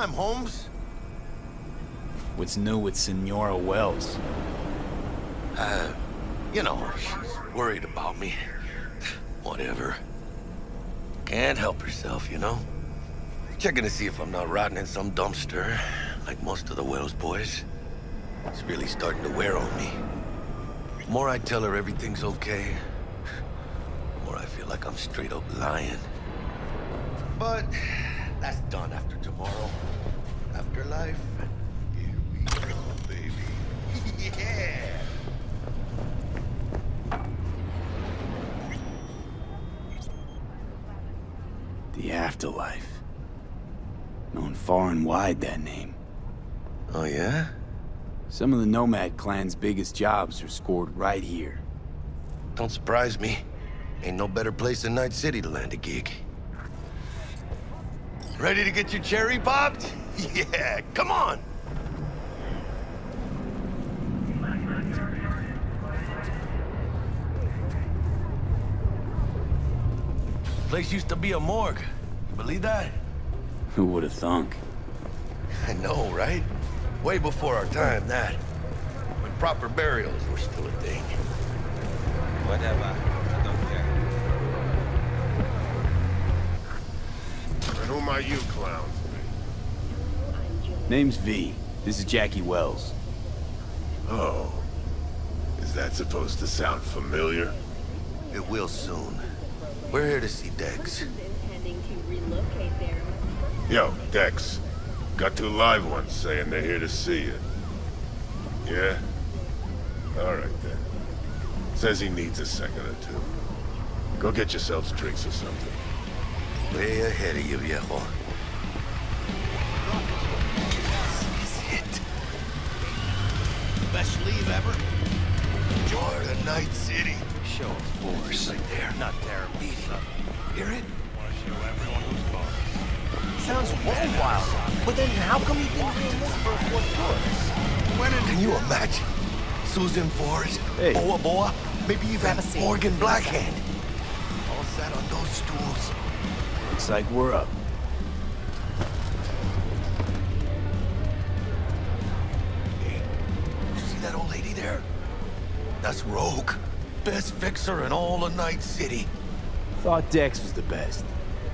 time, Holmes. What's new with Senora Wells? You know, she's worried about me. Whatever. Can't help herself, you know? Checking to see if I'm not rotting in some dumpster, like most of the Wells boys. It's really starting to wear on me. The more I tell her everything's okay, the more I feel like I'm straight up lying. But that's done after tomorrow. Afterlife. Here we go, baby. Yeah! The Afterlife. Known far and wide, that name. Oh, yeah? Some of the Nomad clan's biggest jobs are scored right here. Don't surprise me. Ain't no better place than Night City to land a gig. Ready to get your cherry popped? Yeah, come on! Place used to be a morgue. You believe that? Who would have thunk? I know, right? Way before our time, that. When proper burials were still a thing. Whatever. I don't care. And who might you clowns be? Name's V. This is Jackie Wells. Oh. Is that supposed to sound familiar? It will soon. We're here to see Dex. Yo, Dex. Got two live ones saying they're here to see you. Yeah? Alright then. Says he needs a second or two. Go get yourselves drinks or something. Way ahead of you, viejo. This is it. Best leave ever. Enjoy the Night City. Show of force. Right there. Not there. Beat it. Hear it? Sounds wild, but then how come you didn't bring this for a fourth tour? Can you imagine? Susan Forrest, Hey. Boa Boa, maybe even Grab a seat. Morgan Blackhand. All sat on those stools. Looks like we're up. Hey, you see that old lady there? That's Rogue. Best fixer in all of Night City. Thought Dex was the best.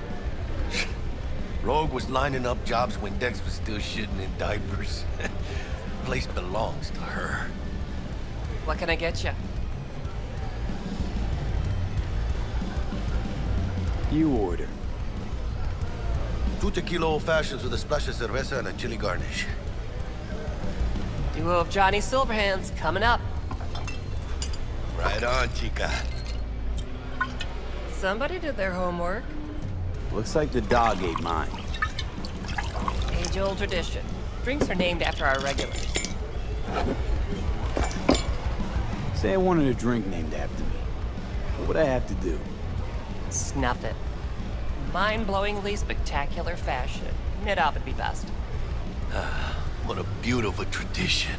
Rogue was lining up jobs when Dex was still shitting in diapers. Place belongs to her. What can I get you? You order. 2 tequila old fashions with a splash of cerveza and a chili garnish. Duo of Johnny Silverhands coming up. Right on, chica. Somebody did their homework. Looks like the dog ate mine. Age-old tradition. Drinks are named after our regulars. Say I wanted a drink named after me. What would I have to do? Snuff it. Mind-blowingly spectacular fashion. Knit up would be best. What a beautiful tradition.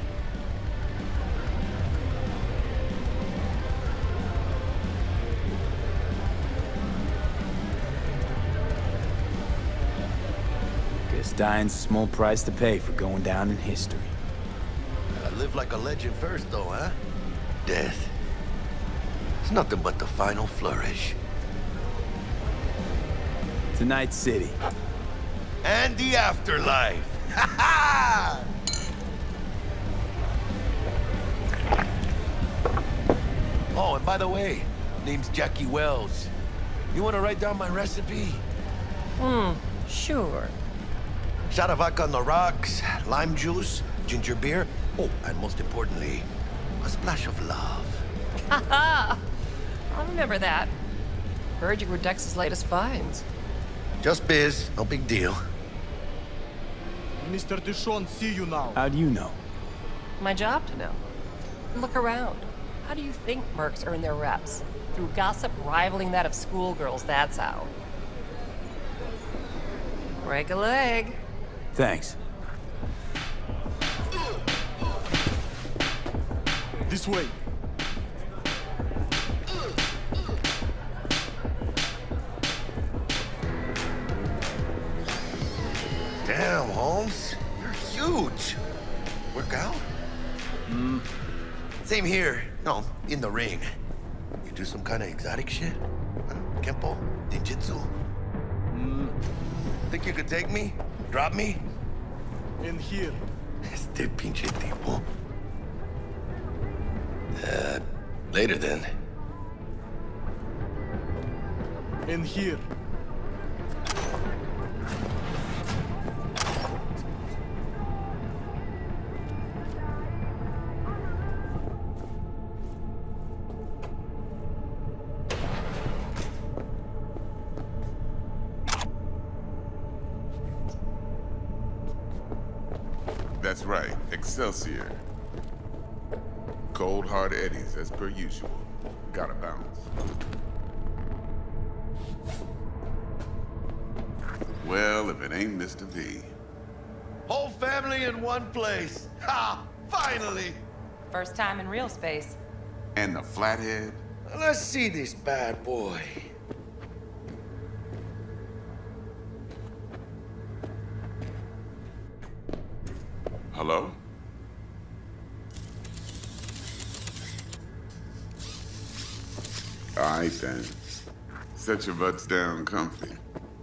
Guess dying's a small price to pay for going down in history. I live like a legend first, though, huh? Death. It's nothing but the final flourish. To Night City. And the afterlife. Ha ha! Oh, and by the way, name's Jackie Wells. You want to write down my recipe? Sure. Shot of vodka on the rocks, lime juice, ginger beer. Oh, and most importantly, a splash of love. Haha! I'll remember that. Heard you were Dex's latest finds. Just biz, no big deal. Mr. Dishon, see you now. How do you know? My job to know. Look around. How do you think mercs earn their reps? Through gossip rivaling that of schoolgirls, that's how. Break a leg. Thanks. This way. Damn. Damn, Holmes. You're huge. Work out? Same here. No, in the ring. You do some kind of exotic shit? Kempo? Ninjutsu? Think you could take me? Drop me? In here. Este pinche tipo. Later then. In here. That's right, Excelsior. Cold hard eddies as per usual. Gotta bounce. Well, if it ain't Mr. V. Whole family in one place. Ha! Finally! First time in real space. And the flathead? Let's see this bad boy. Hello? All right, then. Set your butts down comfy.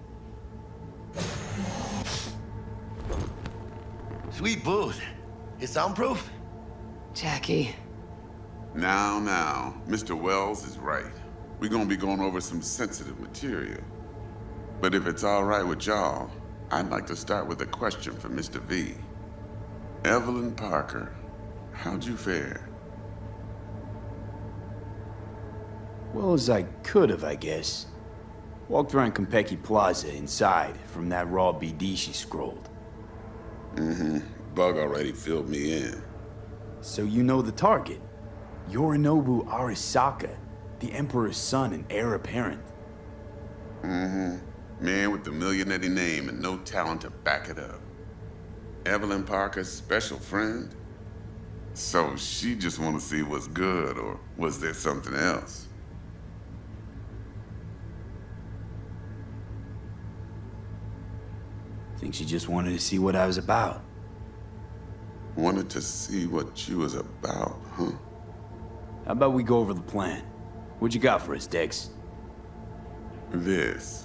Sweet booth. Is soundproof? Jackie. Now, Mr. Wells is right. We're gonna be going over some sensitive material. But if it's all right with y'all, I'd like to start with a question for Mr. V. Evelyn Parker, how'd you fare? Well as I could have, I guess. Walked around Konpeki Plaza inside from that raw BD she scrolled. Bug already filled me in. So you know the target. Yorinobu Arasaka, the Emperor's son and heir apparent. Man with the millionaire name and no talent to back it up. Evelyn Parker's special friend? So she just want to see what's good, or was there something else? Think she just wanted to see what I was about. Wanted to see what you was about, huh? How about we go over the plan? What you got for us, Dex? This.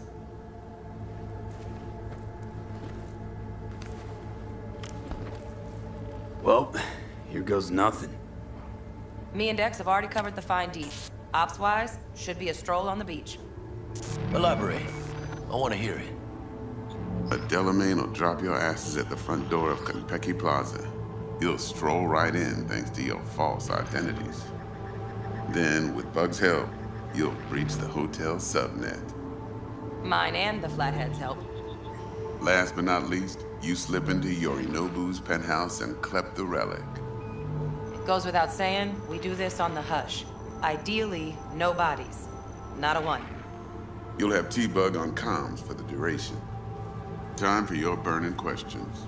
Well, here goes nothing. Me and Dex have already covered the fine details. Ops-wise, should be a stroll on the beach. Elaborate. I want to hear it. A Delamain will drop your asses at the front door of Konpeki Plaza. You'll stroll right in thanks to your false identities. Then, with Bug's help, you'll breach the hotel subnet. Mine and the Flathead's help. Last but not least, you slip into Yorinobu's penthouse and clep the relic. Goes without saying, we do this on the hush. Ideally, no bodies. Not a one. You'll have T-Bug on comms for the duration. Time for your burning questions.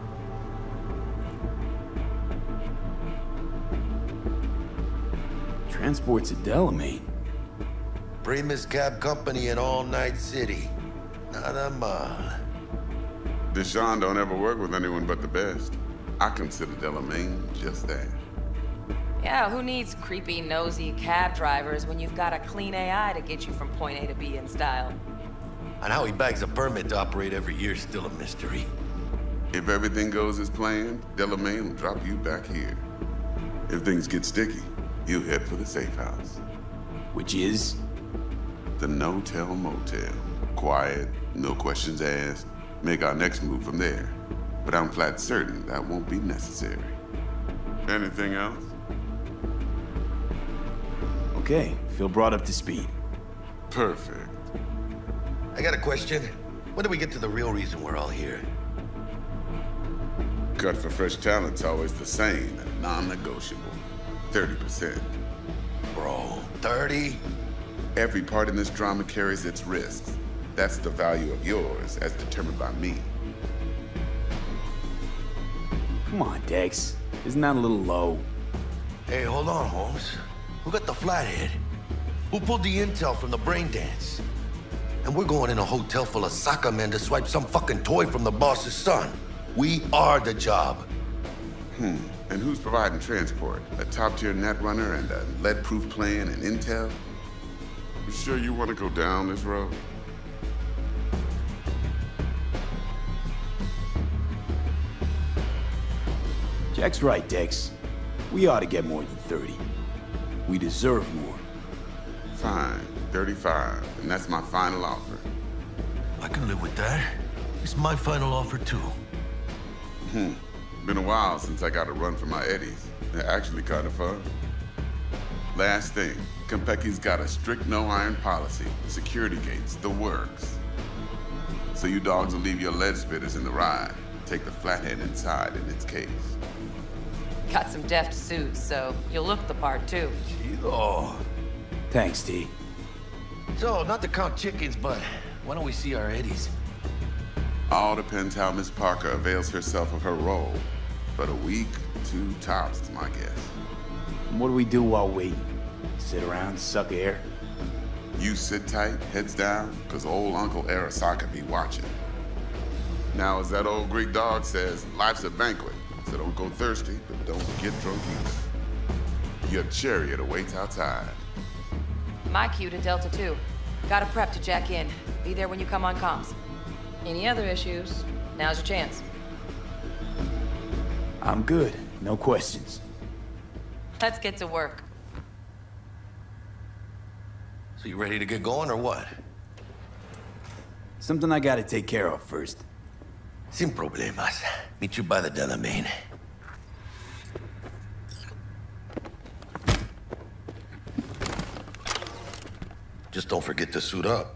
Transports a Delamain. Primus Cab Company in All Night City. Nada mal. Deshaun don't ever work with anyone but the best. I consider Delamain just that. Yeah, who needs creepy, nosy cab drivers when you've got a clean AI to get you from point A to B in style? And how he bags a permit to operate every year is still a mystery. If everything goes as planned, Delamain will drop you back here. If things get sticky, you'll head for the safe house. Which is? The No-Tell Motel. Quiet, no questions asked. Make our next move from there. But I'm flat certain that won't be necessary. Anything else? Okay, feel brought up to speed. Perfect. I got a question. When do we get to the real reason we're all here? Cut for fresh talent's always the same and non-negotiable. 30%. Bro, 30? Every part in this drama carries its risks. That's the value of yours, as determined by me. Come on, Dex. Isn't that a little low? Hey, hold on, Holmes. Who got the flathead? Who pulled the intel from the brain dance? And we're going in a hotel full of soccer men to swipe some fucking toy from the boss's son. We are the job. And who's providing transport? A top-tier netrunner and a lead-proof plan and intel? You sure you want to go down this road? Jack's right, Dex. We ought to get more than 30. We deserve more. Fine, 35, and that's my final offer. I can live with that. It's my final offer, too. Been a while since I got a run for my eddies. They're actually kind of fun. Last thing, Konpeki's got a strict no-iron policy. Security gates, the works. So you dogs will leave your lead spitters in the ride. Take the flathead inside in its case. Got some deft suits, so you'll look the part, too. Chido. Thanks, T. So, not to count chickens, but why don't we see our eddies? All depends how Miss Parker avails herself of her role. But a week, 2 tops is my guess. And what do we do while waiting? Sit around, suck air? You sit tight, heads down, because old Uncle Arasaka be watching. Now, as that old Greek dog says, life's a banquet. So don't go thirsty, but don't get drunk either. Your chariot awaits outside. My cue to Delta 2. Gotta prep to jack in. Be there when you come on comms. Any other issues, now's your chance. I'm good. No questions. Let's get to work. So you ready to get going, or what? Something I gotta take care of first. Sin problemas. Meet you by the Delamain. Just don't forget to suit up.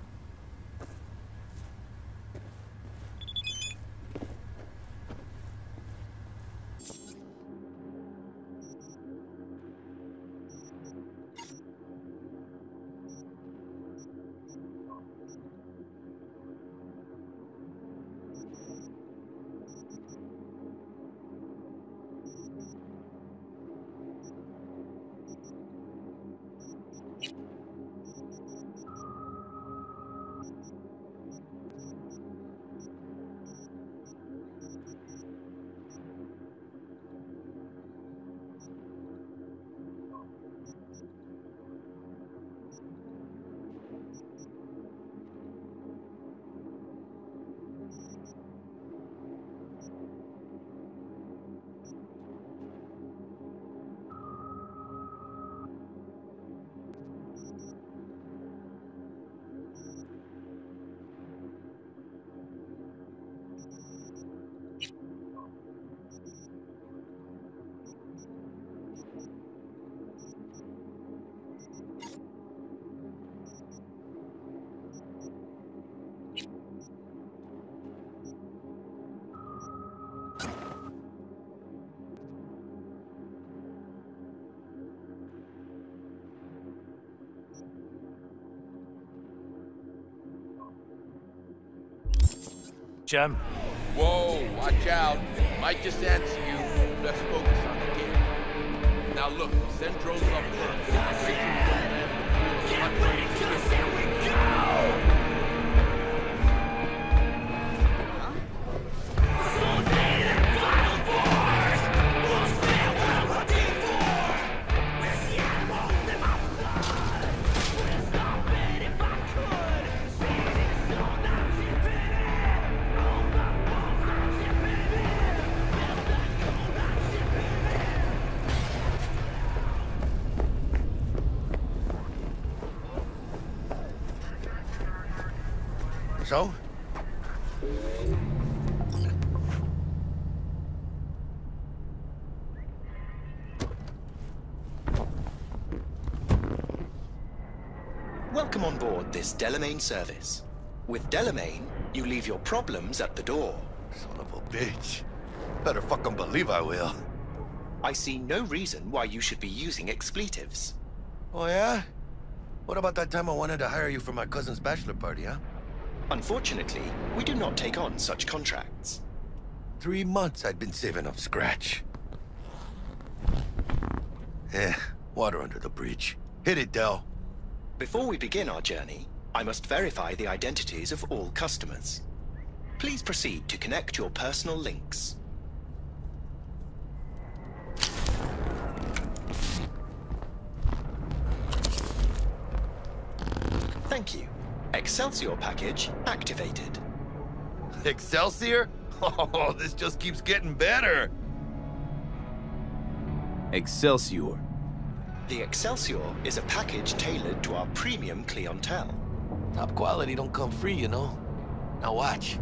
Jam. Whoa, watch out. Might just answer you. Let's focus on the game. Now look, send drones up first. Wait till we don't land. Here we go! So? Welcome on board this Delamain service. With Delamain, you leave your problems at the door. Son of a bitch. Better fucking believe I will. I see no reason why you should be using expletives. Oh, yeah? What about that time I wanted to hire you for my cousin's bachelor party, huh? Unfortunately, we do not take on such contracts. 3 months I'd been saving up scratch. Water under the bridge. Hit it, Del. Before we begin our journey, I must verify the identities of all customers. Please proceed to connect your personal links. Thank you. Excelsior package activated. Excelsior? Oh, this just keeps getting better. Excelsior. The Excelsior is a package tailored to our premium clientele. Top quality don't come free, you know. Now watch.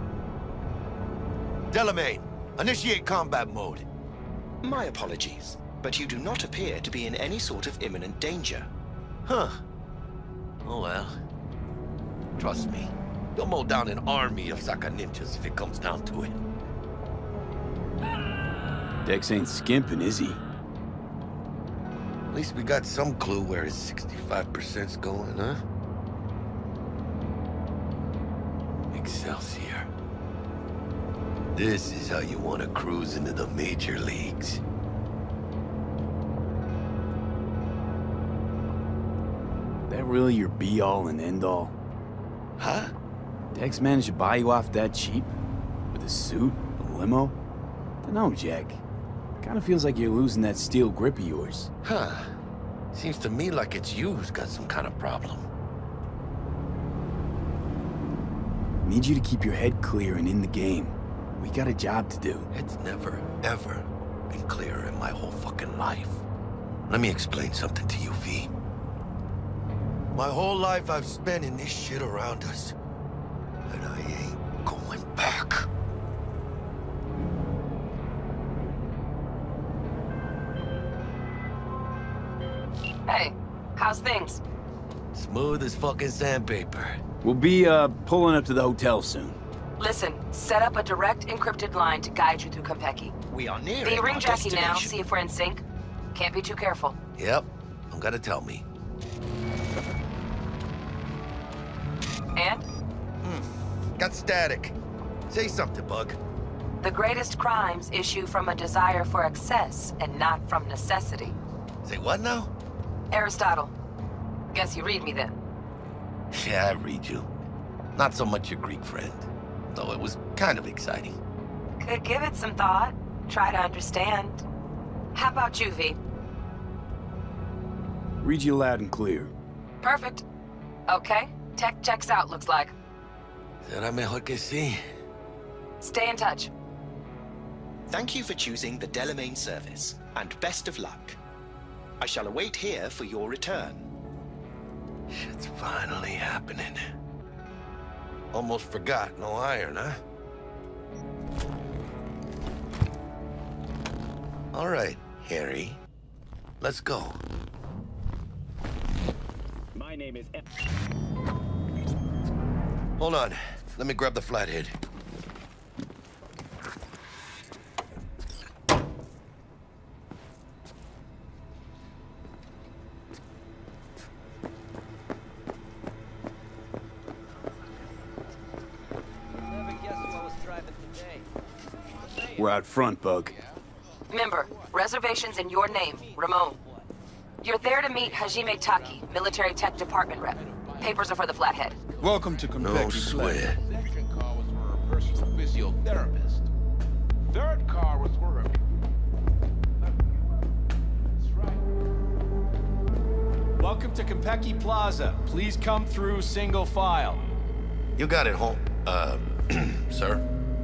Delamain, initiate combat mode. My apologies, but you do not appear to be in any sort of imminent danger. Huh. Oh well. Trust me, you'll mow down an army of Saka ninjas if it comes down to it. Dex ain't skimping, is he? At least we got some clue where his 65%'s going, huh? Excelsior. This is how you want to cruise into the major leagues. That really your be-all and end-all? Huh? Dex managed to buy you off that cheap? With a suit? A limo? Dunno, Jack. Kinda feels like you're losing that steel grip of yours. Huh. Seems to me like it's you who's got some kind of problem. Need you to keep your head clear and in the game. We got a job to do. It's never, ever been clearer in my whole fucking life. Let me explain something to you, V. My whole life I've spent in this shit around us. And I ain't going back. Hey, how's things? Smooth as fucking sandpaper. We'll be, pulling up to the hotel soon. Listen, set up a direct encrypted line to guide you through Konpeki. We are nearing V, ring our Jackie now, destination. see if we're in sync. Can't be too careful. Yep, don't gotta tell me. And? Got static. Say something, Bug. The greatest crimes issue from a desire for excess and not from necessity. Say what now? Aristotle. Guess you read me then. Yeah, I read you. Not so much your Greek friend, though it was kind of exciting. Could give it some thought. Try to understand. How about you, V? Read you loud and clear. Perfect. Okay, tech checks out, looks like. Será mejor que sí. Stay in touch. Thank you for choosing the Delamain service, and best of luck. I shall await here for your return. Shit's finally happening. Almost forgot, no iron, huh? All right, Harry. Let's go. My name is... Hold on. Let me grab the flathead. We're out front, Bug. Member, reservations in your name, Ramon. You're there to meet Hajime Taki, military tech department rep. Papers are for the flathead. Welcome to Konpeki. No sweat. Second car was for a personal physiotherapist. Third car was for her. That's right. Welcome to Konpeki Plaza. Please come through single file. You got it, home. Sir?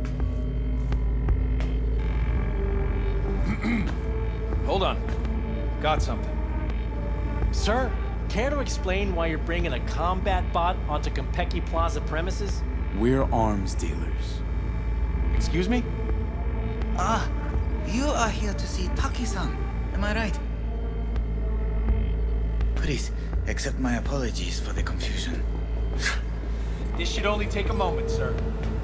Hold on. Got something. Sir, care to explain why you're bringing a combat bot onto Konpeki Plaza premises? We're arms dealers. Excuse me? Ah, you are here to see Taki-san, am I right? Please, accept my apologies for the confusion. This should only take a moment, sir.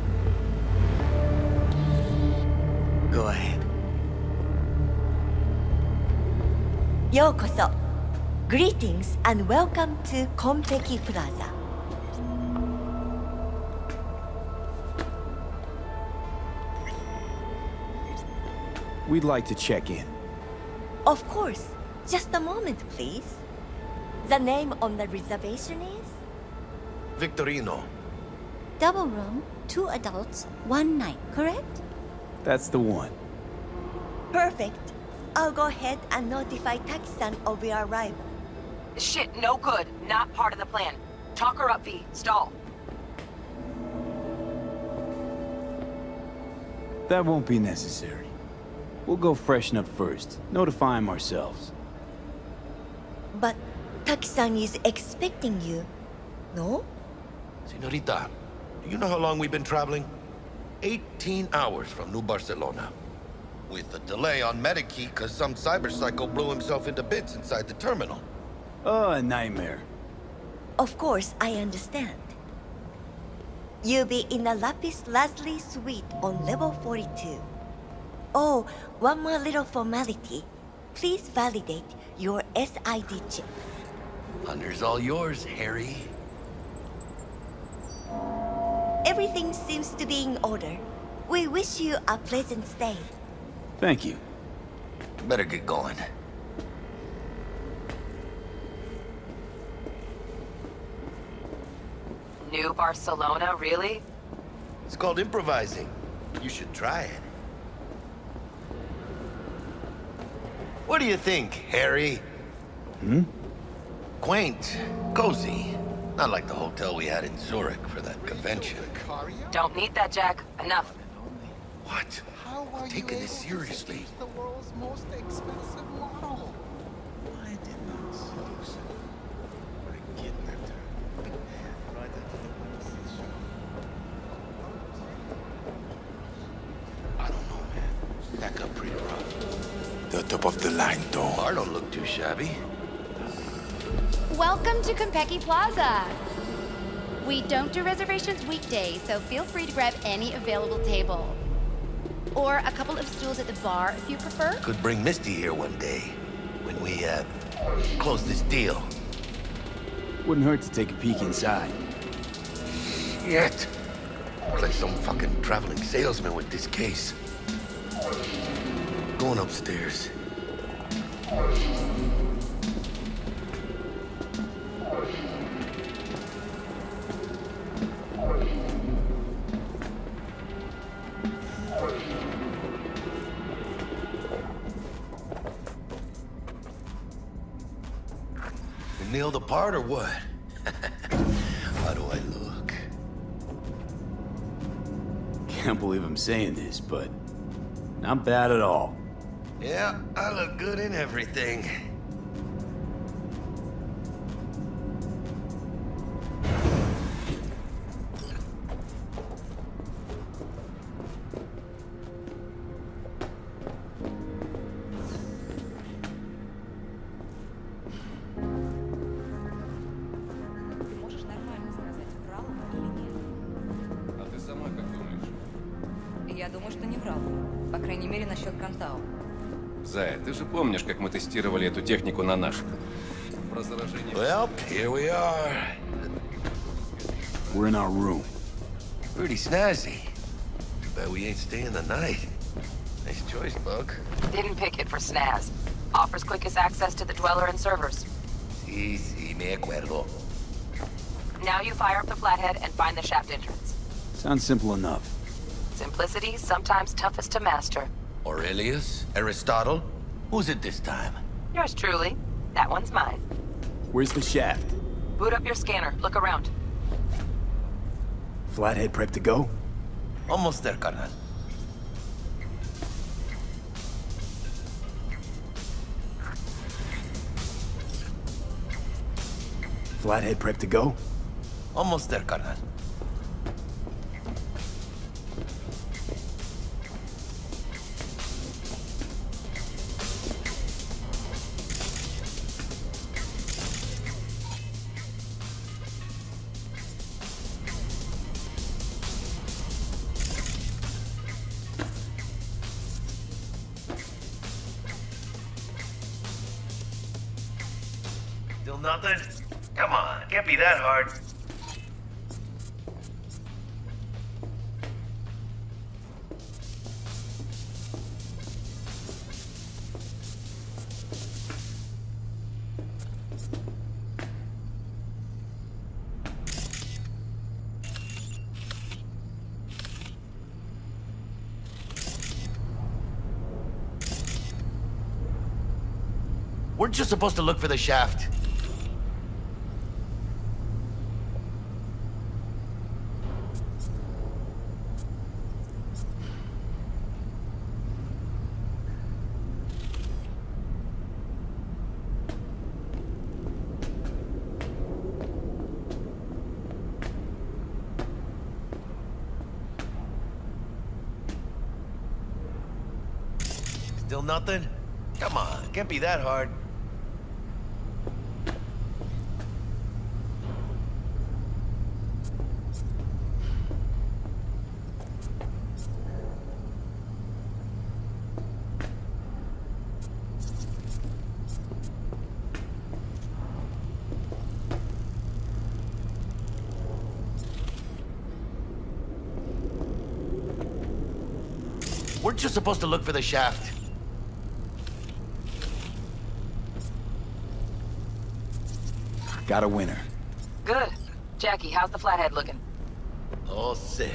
Go ahead. Yokoso. Greetings and welcome to Konpeki Plaza. We'd like to check in. Of course. Just a moment, please. The name on the reservation is? Victorino. Double room, 2 adults, 1 night, correct? That's the one. Perfect. I'll go ahead and notify Taki-san of your arrival. Shit, no good. Not part of the plan. Talk her up, V. Stall. That won't be necessary. We'll go freshen up first, notify him ourselves. But Taki-san is expecting you, no? Señorita, do you know how long we've been traveling? 18 hours from New Barcelona. With a delay on Medikey because some cyberpsycho blew himself into bits inside the terminal. Oh, a nightmare. Of course, I understand. You'll be in the Lapis Lazuli suite on level 42. Oh, one more little formality. Please validate your SID chip. Honor's all yours, Harry. Everything seems to be in order. We wish you a pleasant stay. Thank you. Better get going. New Barcelona, really? It's called improvising. You should try it. What do you think, Harry? Hmm? Quaint, cozy. Not like the hotel we had in Zurich for that convention. Don't need that, Jack. Enough. What? Taking this seriously. The world's most expensive model. I did not seduce her. I kidnapped her. Right after the police show. I don't know, man. That got pretty rough. The top of the line, though. Bar don't look too shabby. Welcome to Konpeki Plaza. We don't do reservations weekdays, so feel free to grab any available table. Or a couple of stools at the bar if you prefer. Could bring Misty here one day when we, close this deal. Wouldn't hurt to take a peek inside. Shit. Looks like some fucking traveling salesman with this case. Going upstairs. Nailed apart or what? How do I look? Can't believe I'm saying this, but not bad at all. Yeah, I look good in everything. Я думаю, что не врал. По крайней мере, насчет Кантау. Зая, ты же помнишь, как мы тестировали эту технику на наших? Про заражение... Well, here we are. We're in our room. Pretty snazzy. Too bad we ain't staying the night. Nice choice, Buck. Didn't pick it for snaz. Offers quickest access to the Dweller and servers. Sí, me acuerdo. Now you fire up the flathead and find the shaft entrance. Sounds simple enough. Simplicity, sometimes toughest to master. Aurelius? Aristotle? Who's it this time? Yours truly. That one's mine. Where's the shaft? Boot up your scanner. Look around. Flathead prep to go? Almost there, carnal. Flathead prep to go? Almost there, carnal. Still nothing? Come on, can't be that hard. Weren't you supposed to look for the shaft? Still nothing? Come on, can't be that hard. Weren't you supposed to look for the shaft? Got a winner. Good. Jackie, how's the flathead looking? All set.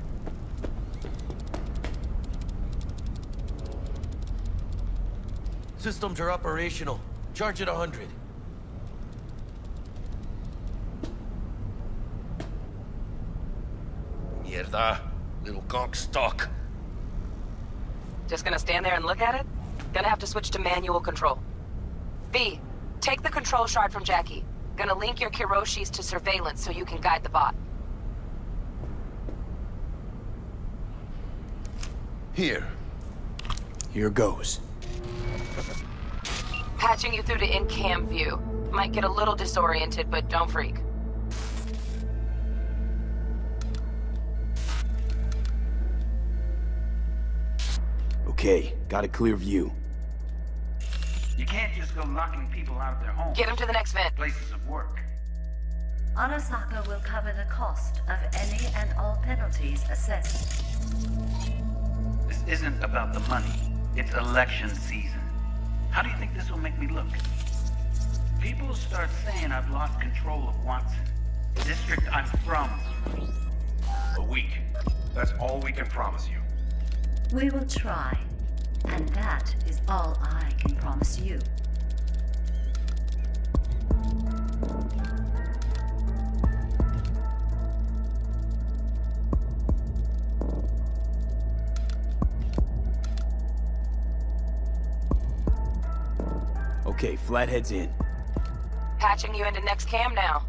Systems are operational. Charge at 100. Mierda. Little conch stock. Just gonna stand there and look at it? Gonna have to switch to manual control. V, take the control shard from Jackie. Gonna link your Kiroshis to surveillance so you can guide the bot. Here. Here goes. Patching you through to in-cam view. Might get a little disoriented, but don't freak. Okay, got a clear view. You can't just go knocking people out of their homes. Get them to the next vent. Places of work. Arasaka will cover the cost of any and all penalties assessed. This isn't about the money. It's election season. How do you think this will make me look? People start saying I've lost control of Watson, the district I'm from. A week. That's all we can promise you. We will try, and that is all I can promise you. Okay, Flathead's in. Patching you into next cam now.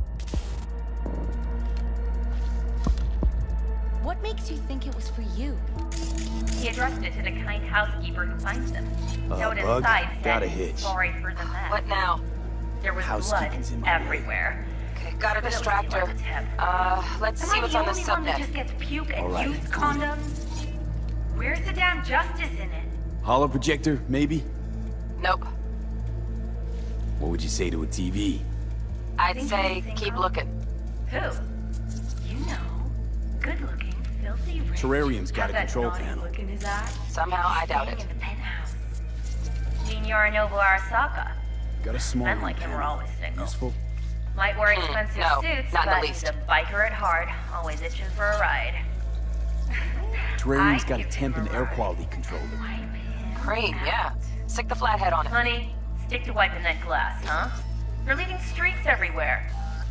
What makes you think it was for you? He addressed it to the kind housekeeper who finds them. Note Bug, inside got a said, hitch. sorry for the mess. What now? There was blood Housekeeping's in my way. everywhere. Okay, gotta distract her. Let's see what's on the Am I the only one that subnet. just gets puke and All right, used cool. condoms? Where's the damn justice in it? Hollow projector, maybe? Nope. What would you say to a TV? I'd say keep looking. Who? You know. Good looking, filthy rich. Terrarium's got a Have that control naughty panel. look in his eye. Somehow I doubt it. In the penthouse. Mean Yorinobu Arasaka. Got a small Men room like him panel. are always single. Useful? Might wear expensive no, suits, not in the but least. he's a biker at heart, always itching for a ride. Terrarium's got a give temp him and a air ride. quality controller. Cream, yeah. Stick the flathead on it. Honey, stick to wiping that glass, huh? You're leaving streaks everywhere.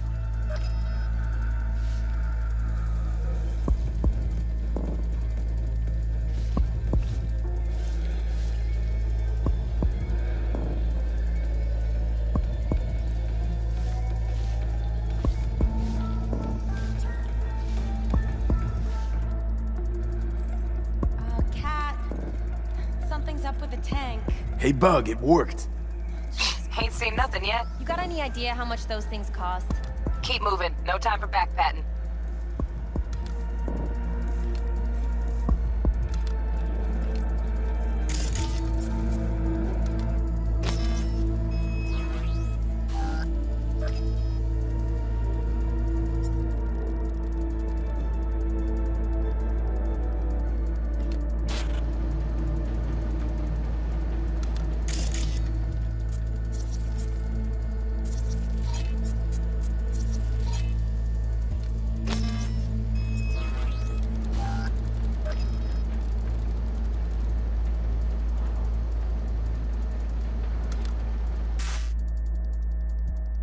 Cat. Something's up with the tank. Hey, Bug, it worked. Ain't seen nothing yet. You got any idea how much those things cost? Keep moving. No time for backpatting.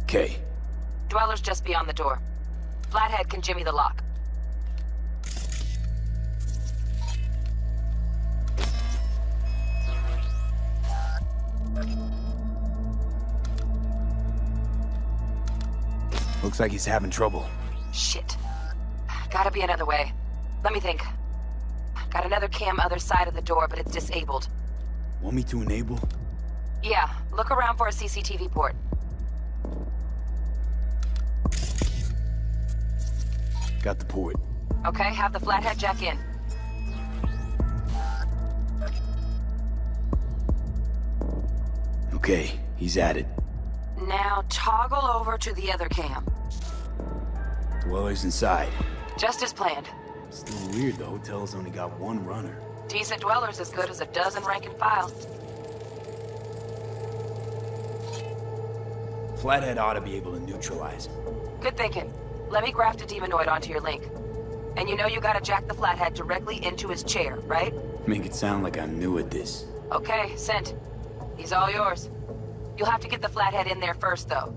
Okay. Dweller's just beyond the door. Flathead can jimmy the lock. Looks like he's having trouble. Shit. Gotta be another way. Let me think. Got another cam other side of the door, but it's disabled. Want me to enable? Yeah, look around for a CCTV port. Got the port. Okay, have the Flathead jack in. Okay, he's at it. Now toggle over to the other cam. Dweller's inside. Just as planned. Still weird the hotel's only got one runner. Decent Dweller's as good as a dozen rank and file. Flathead ought to be able to neutralize him. Good thinking. Let me graft a demonoid onto your link. And you know you gotta jack the Flathead directly into his chair, right? Make it sound like I'm new at this. Okay, sent. He's all yours. You'll have to get the Flathead in there first, though.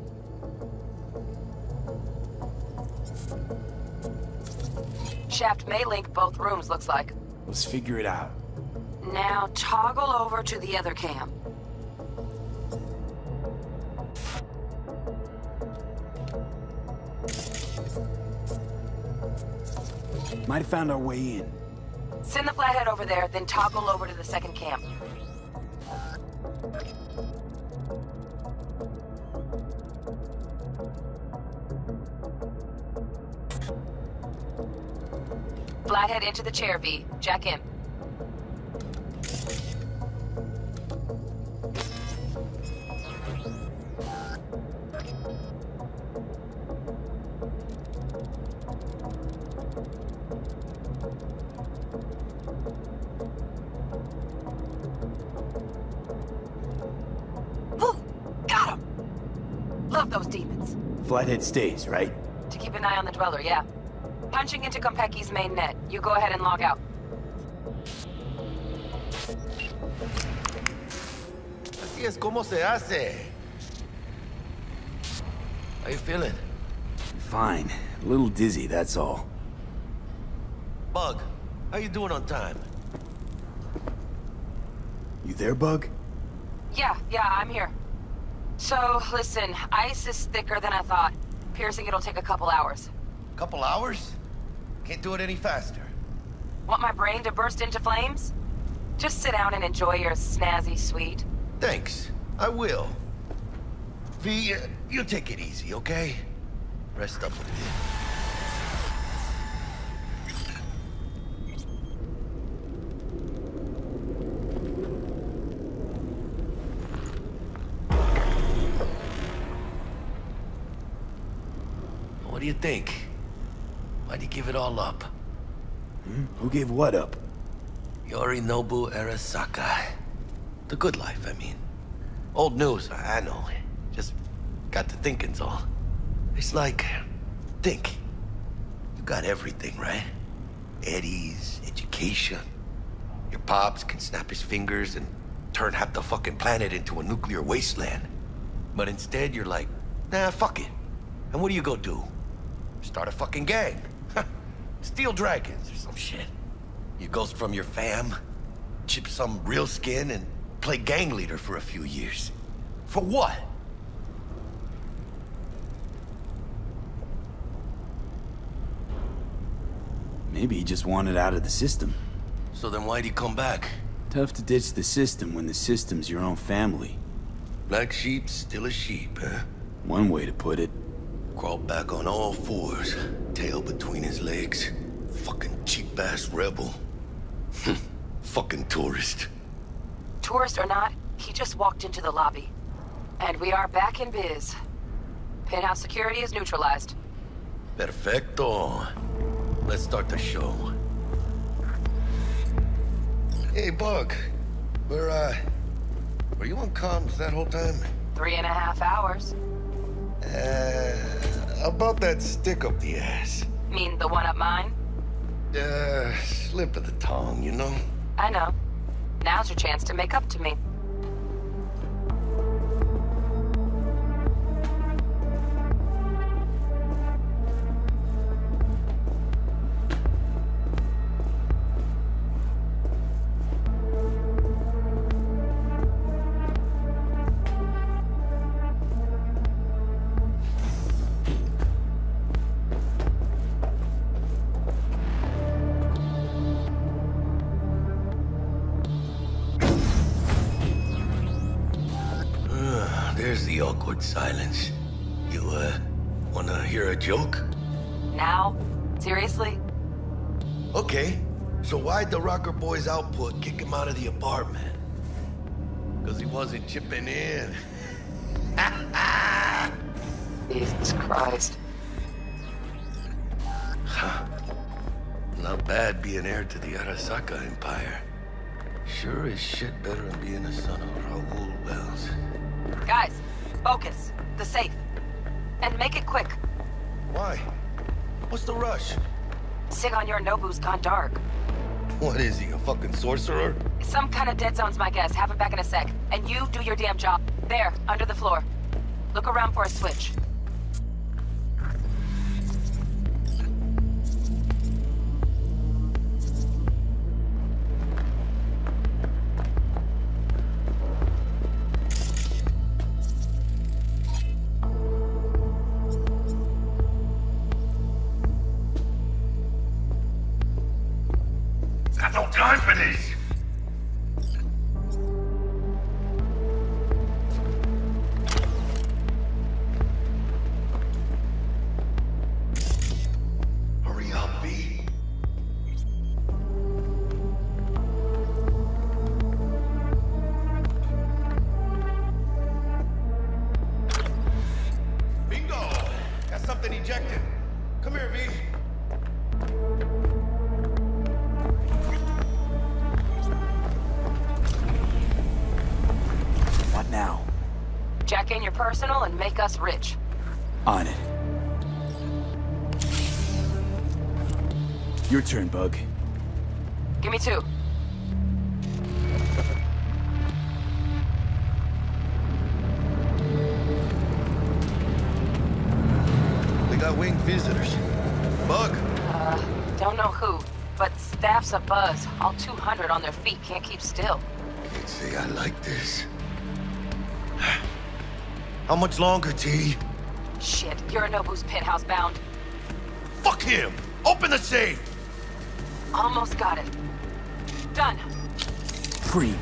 Shaft may link both rooms, looks like. Let's figure it out. Now toggle over to the other cam. Might have found our way in. Send the Flathead over there, then toggle over to the second cam. Flathead into the chair, V. Jack in. Got him! Love those demons. Flathead stays, right? To keep an eye on the Dweller, yeah. Punching into Konpeki's main net. You go ahead and log out. Así es como se hace. How you feeling? Fine. A little dizzy, that's all. Bug, how you doing on time? You there, Bug? Yeah, I'm here. So, listen, ice is thicker than I thought. Piercing it'll take a couple hours. Couple hours? Can't do it any faster. Want my brain to burst into flames? Just sit down and enjoy your snazzy sweet. Thanks. I will. V, you take it easy, okay? Rest up a bit. What do you think? Why'd you give it all up? Who gave what up? Yorinobu Arasaka. The good life, I mean. Old news, I know. Just got to thinking's all. It's like, think. You got everything, right? Eddies, education. Your pops can snap his fingers and turn half the fucking planet into a nuclear wasteland. But instead, you're like, nah, fuck it. And what do you go do? Start a fucking gang. Steal dragons or some shit. You ghost from your fam, chip some real skin, and play gang leader for a few years. For what? Maybe he just wanted out of the system. So then why'd he come back? Tough to ditch the system when the system's your own family. Black sheep's still a sheep, huh? One way to put it. Crawled back on all fours, tail between his legs. Fucking cheap-ass rebel. Fucking tourist. Tourist or not, he just walked into the lobby. And we are back in biz. Penthouse security is neutralized. Perfecto. Let's start the show. Hey, Bug. Were you on comms that whole time? 3.5 hours. About that stick up the ass. Mean the one up mine? Slip of the tongue, you know? I know. Now's your chance to make up to me. There's the awkward silence. You, wanna hear a joke? Now? Seriously? Okay, so why'd the Rocker Boys output kick him out of the apartment? Because he wasn't chipping in. Jesus Christ. Huh. Not bad being heir to the Arasaka Empire. Sure as shit better than being a son of Raoul Wells. Guys, focus. The safe. And make it quick. Why? What's the rush? Sigonyor Nobu's gone dark. What is he, a fucking sorcerer? Some kind of dead zone's my guess. Have it back in a sec. And you do your damn job. There, under the floor. Look around for a switch. Got no time for this! Hurry up, V. Bingo! Got something ejected. Come here, V. What now? Jack in your personal and make us rich. On it. Your turn, Bug. Give me 2. They got winged visitors. Bug. Don't know who, but staff's abuzz. All 200 on their feet can't keep still. Can't say I like this. How much longer, T? Shit, Yorinobu's penthouse bound. Fuck him! Open the safe! Almost got it. Done. Cream.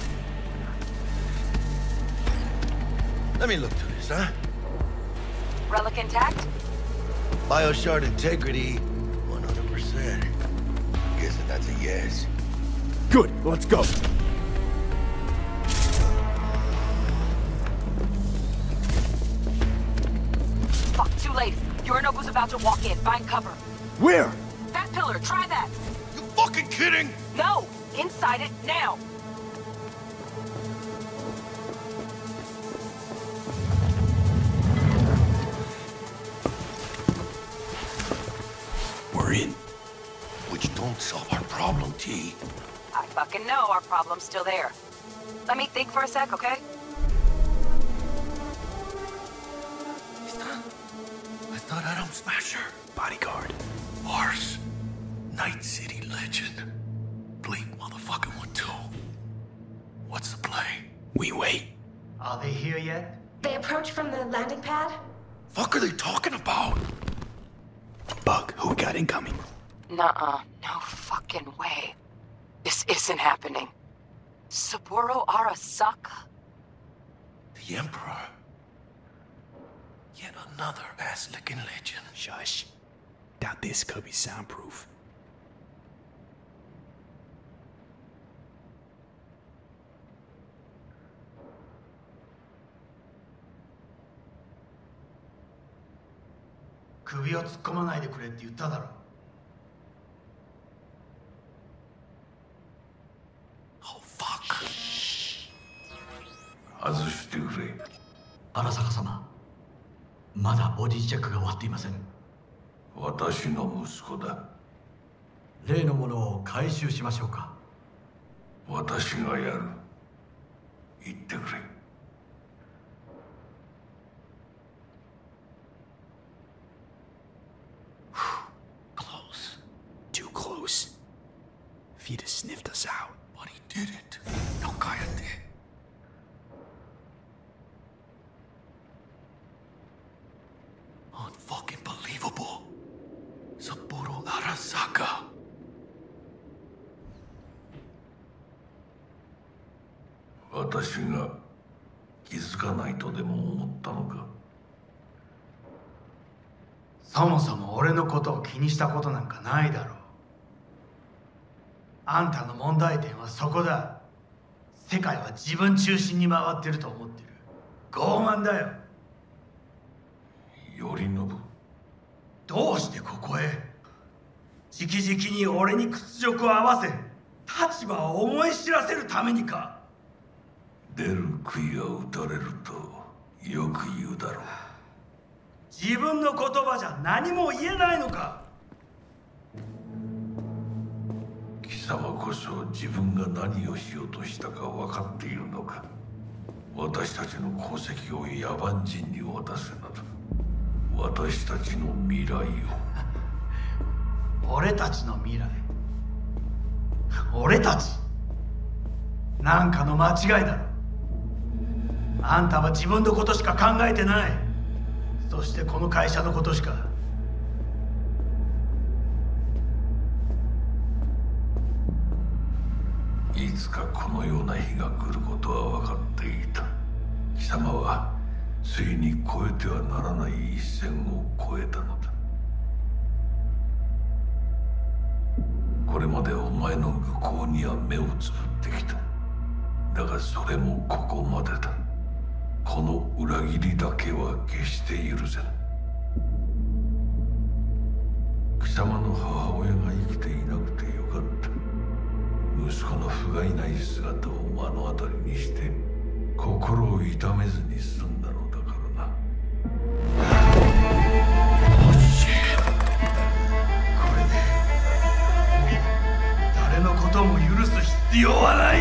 Let me look through this, huh? Relic intact? Bioshard integrity, 100%. Guessing that's a yes. Good, let's go. Fuck, too late. Yorinobu's about to walk in. Find cover. Where? That pillar, try that. You fucking kidding? No! Inside it, now! We're in. Which don't solve our problem, T. I fucking know our problem's still there. Let me think for a sec, okay? I thought Atom Smasher. Bodyguard. Horse. Night City legend. Bleak motherfucking one too. What's the play? We wait. Are they here yet? They approach from the landing pad? Fuck are they talking about? Bug, who we got incoming? Nuh-uh. No fucking way. This isn't happening. Saburo Arasaka? The Emperor. Yet another ass-licking legend. Shush. Doubt this could be soundproof. Oh, fuck. 外してくれ。 荒坂様、まだボディチェックが終わっていません。 私の息子だ。 例のものを回収しましょうか。 私がやる。言ってくれ。 Close. Too close. If he'd have sniffed us out. But he didn't. No, cállate. Unfucking believable. Saburo Arasaka. 気づかないとでも思ったのか。 そもそも俺のことを気にしたことなんかないだろう。あんたの問題点はそこだ。世界は自分中心に回ってると思ってる。傲慢だよ。 頼信、 どうしてここへ？直々に俺に屈辱を合わせ立場を思い知らせるためにか？ 出る杭は打たれるとよく言うだろう。 自分の言葉じゃ何も言えないのか？ 貴様こそ自分が何をしようとしたか分かっているのか。私たちの功績を野蛮人に渡すなど、私たちの未来を。 俺たちの未来？俺たち？なんかの間違いだろ。あんたは自分のことしか考えてない。そしてこの会社のことしか。 いつかこのような日が来ることは分かっていた。貴様はついに越えてはならない一線を越えたのだ。これまでお前の愚行には目をつぶってきた。だがそれもここまでだ。この裏切りだけは決して許せぬ。貴様の母親が生きていなくてよかった。息子の不甲斐ない姿を目の当たりにして心を痛めずに済んだのだからな。 これで誰のことも許す必要はない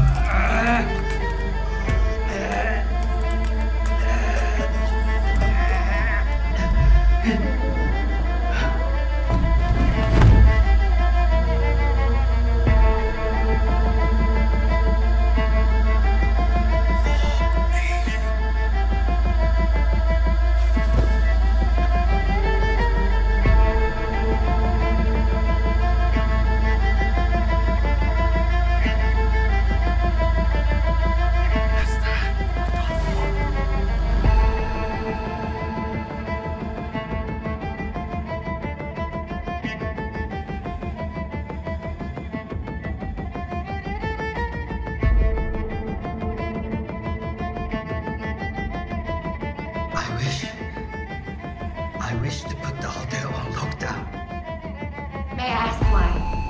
。I wish to put the hotel on lockdown. May I ask why?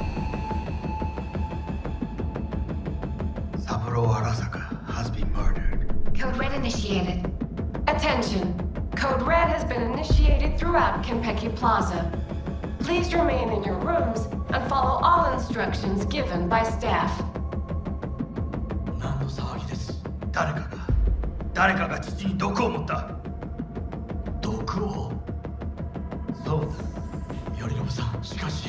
Saburo Arasaka has been murdered. Code Red initiated. Attention. Code Red has been initiated throughout Kenpeki Plaza. Please remain in your rooms and follow all instructions given by staff. 何の騒ぎです。誰かが父に毒を持った。毒を？そうだ。頼信さん、しかし。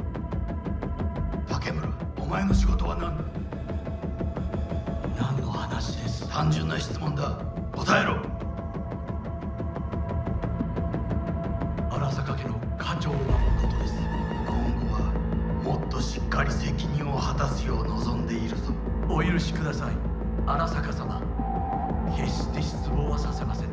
竹村、お前の仕事は何だ？何の話です。単純な質問だ。答えろ。荒坂家の課長を守ることです。今後はもっとしっかり責任を果たすよう望んでいるぞ。お許しください、荒坂様。決して失望はさせません。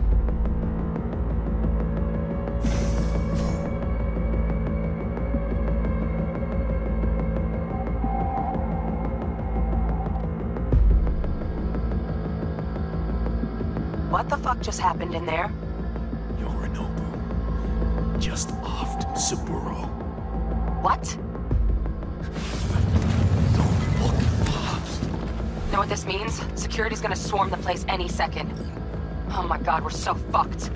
What the fuck just happened in there? Yorinobu just offed Saburo. What? Know what this means? Security's gonna swarm the place any second. Oh my god, we're so fucked.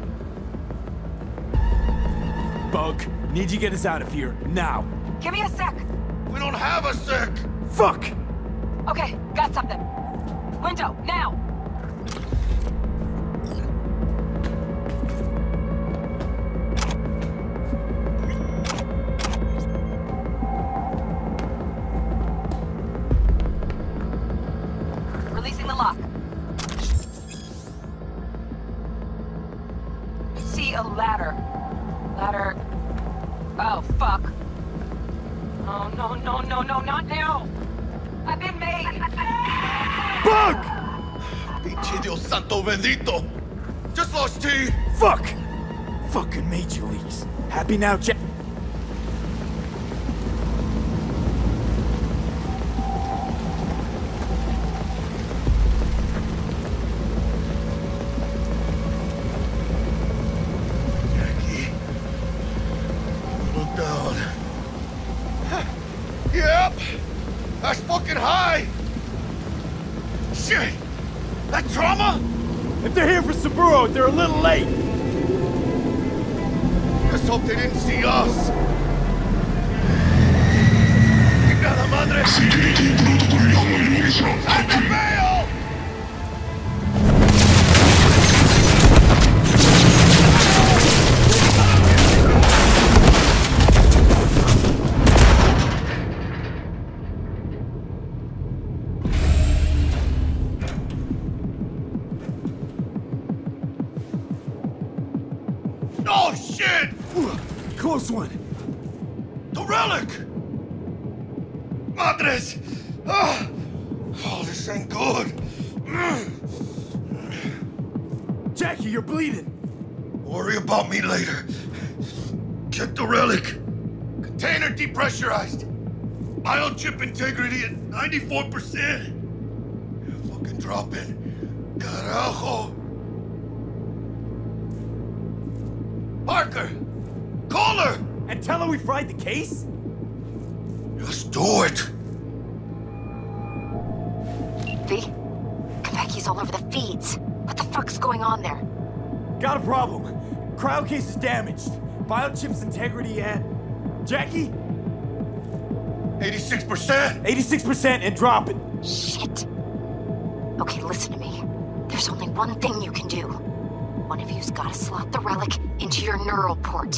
Bug, need you to get us out of here, now. Give me a sec. We don't have a sec! Fuck! Okay, got something. Window, now! Releasing the lock. See a ladder. Ladder. Oh, fuck. Oh, no, no, no, no, not now! I've been made! Bug! Pinche Dios santo bendito! Just lost T! Fuck! Fucking Major Leagues. Happy now, Jack? Jackie. Look down. Yep! That's fucking high! Shit! That trauma? If they're here for Saburo, they're a little late. Let's hope they didn't see us. ¡Chingada madre! ¡Alto bail! Oh, shit! Close one. The relic! Madres! Oh, this ain't good. Jackie, you're bleeding. Worry about me later. Check the relic. Container depressurized. Biochip integrity at 94%. Fucking drop it. Carajo. Parker! Call her! And tell her we fried the case? Just do it! V? Konpeki's all over the feeds. What the fuck's going on there? Got a problem. Cryo case is damaged. Biochip's integrity at... Jackie? 86%! 86% and dropping. Shit. Okay, listen to me. There's only one thing you can do. One of you's gotta slot the relic into your neural port.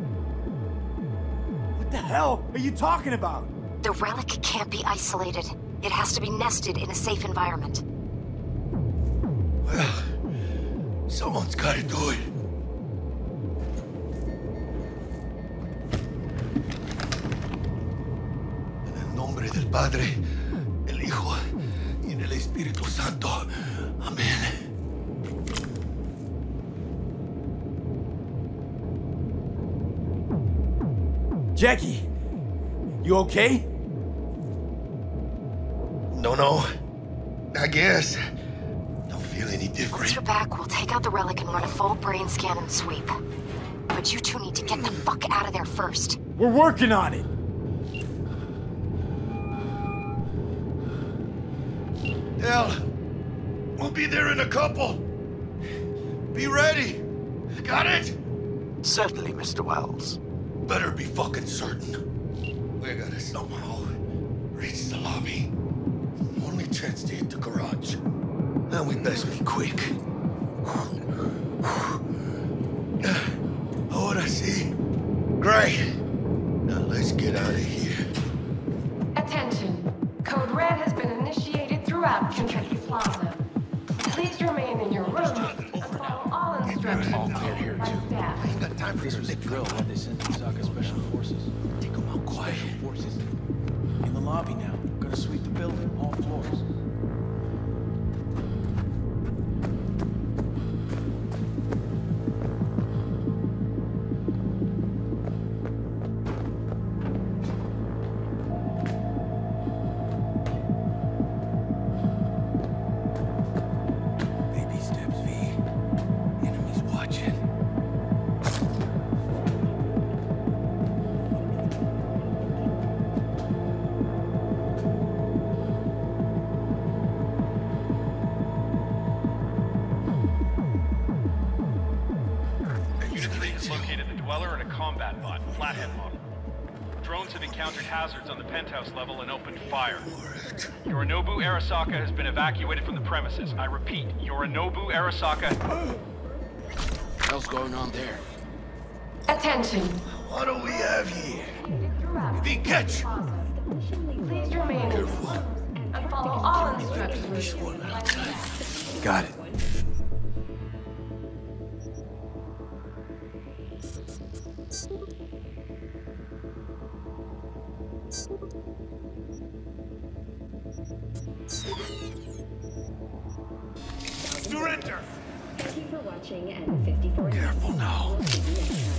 What the hell are you talking about? The relic can't be isolated. It has to be nested in a safe environment. Well, someone's gotta do it. En el nombre del Padre, el Hijo y del Espíritu Santo. Amén. Jackie, you okay? No. I guess. Don't feel any different. Once you're back, we'll take out the relic and run a full brain scan and sweep. But you two need to get the fuck out of there first. We're working on it. Hell, we'll be there in a couple. Be ready. Got it? Certainly, Mr. Wells. Better be fucking certain. We gotta somehow reach the lobby. Only chance to hit the garage. Now we best be quick. Ahora sí. Great. Now let's get out of here. Attention. Code Red has been initiated throughout Kentucky Plaza. Please remain in your room and follow all instructions given by staff. I ain't got time for This was a drill that they sent to Osaka Special Forces. Take them out quiet. Special Forces. In the lobby now. Gonna sweep the building, all floors. Baby steps, V. Enemies watching. Located the Dweller and a combat bot, Flathead model. Drones have encountered hazards on the penthouse level and opened fire. Yorinobu Arasaka has been evacuated from the premises. I repeat, Yorinobu Arasaka... What else going on there? Attention. What do we have here? V, catch! Please remain in your rooms and follow all instructions given by staff. Got it. watching, and 54 Careful now. We'll see you next time.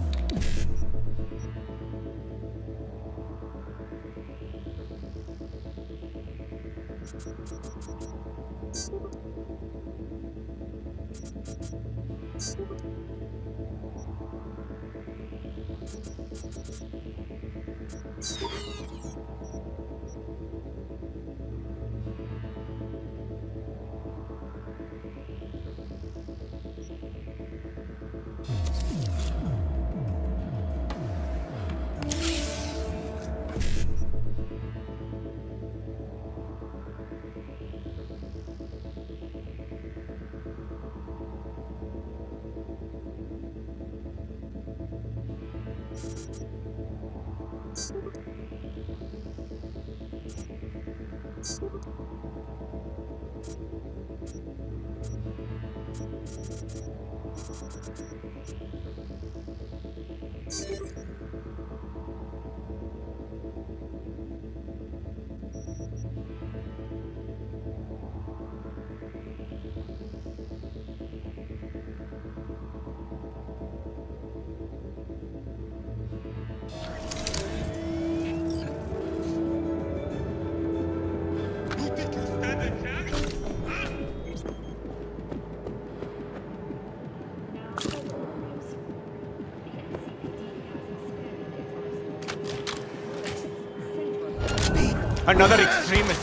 Another extremist.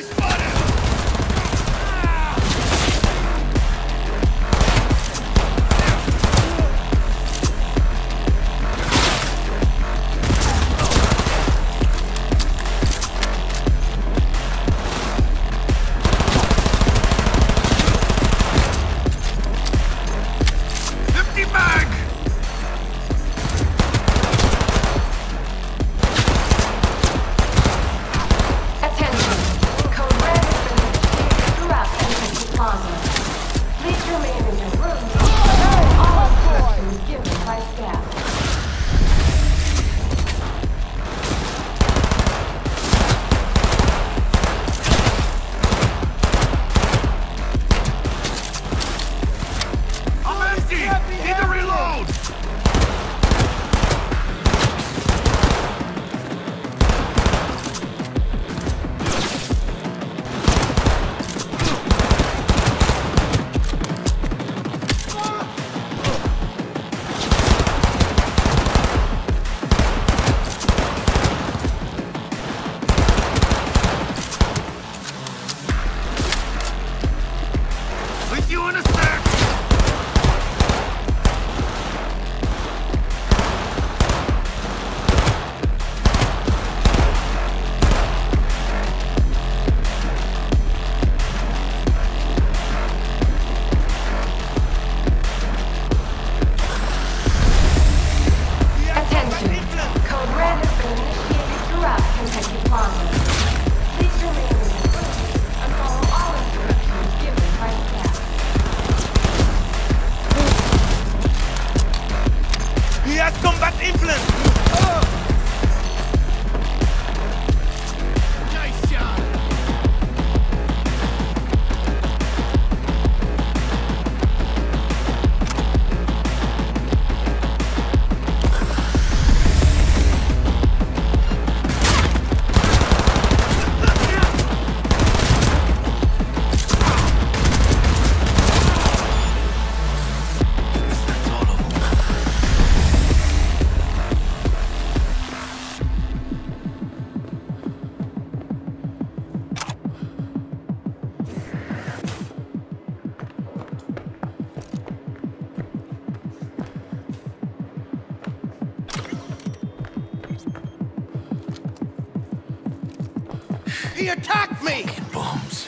He attacked me! Bombs.